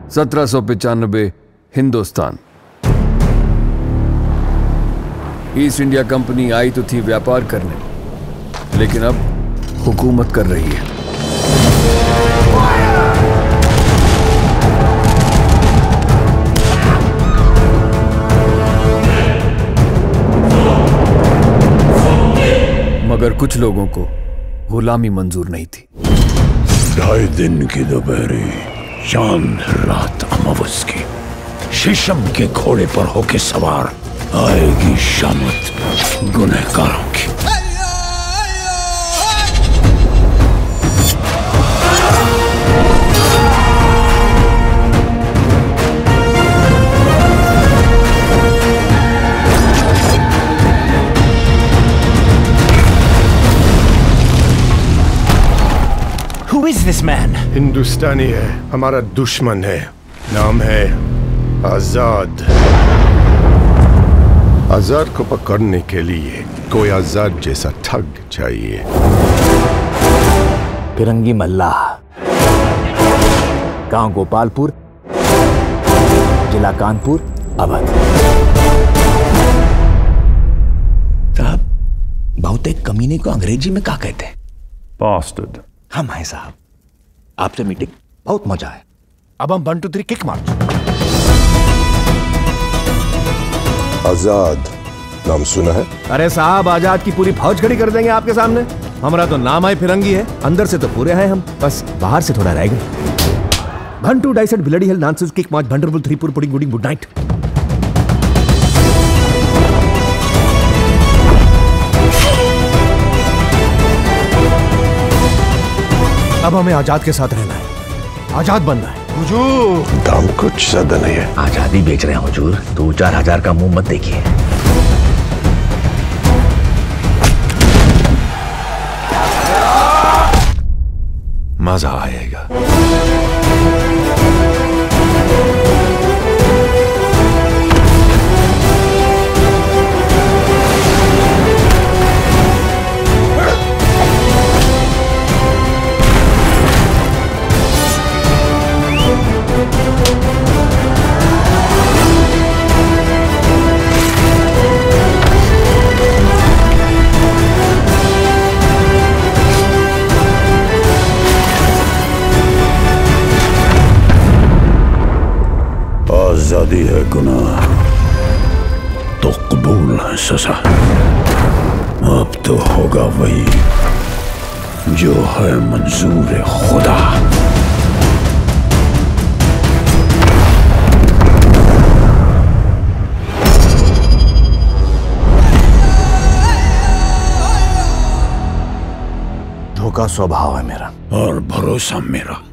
1795 Hindustan. East India Company आई तो थी व्यापार करने, लेकिन अब हुकूमत कर रही है। मगर कुछ लोगों को गुलामी मंजूर नहीं थी। 2.5 दिन की दोपहरी, चांद रात अमावस की, शीशम के घोड़े पर होके सवार आएगी शामत गुनहगारों की। Who is this man? हिंदुस्तानी है, हमारा दुश्मन है। नाम है आजाद। आजाद को पकड़ने के लिए कोई आजाद जैसा ठग चाहिए। फिरंगी मल्लाह, गांव गोपालपुर, जिला कानपुर, अवध। साहब, बहुतेक कमीने को अंग्रेजी में क्या कहते हैं? Bastard. हम हैं साहब, आपसे मीटिंग बहुत मजा है। अब हम 1 2 3 किक मार्च। आजाद नाम सुना है? अरे साहब, आजाद की पूरी फौज खड़ी कर देंगे आपके सामने। हमारा तो नाम है फिरंगी है, अंदर से तो पूरे हैं हम, बस बाहर से थोड़ा रह गए। 1 2 डाइसेट bloody hell nonsense kick march wonderful 3 4 pudding good night. अब हमें आजाद के साथ रहना है, आजाद बनना है। हुजूर, दाम कुछ ज्यादा नहीं है। आजादी बेच रहे हैं हुजूर, 2-4 हजार का मुंह मत देखिए। मजा आएगा। आजादी है गुनाह तो कबूल है सजा। अब तो होगा वही जो है मंजूर खुदा। धोखा स्वभाव है मेरा और भरोसा मेरा।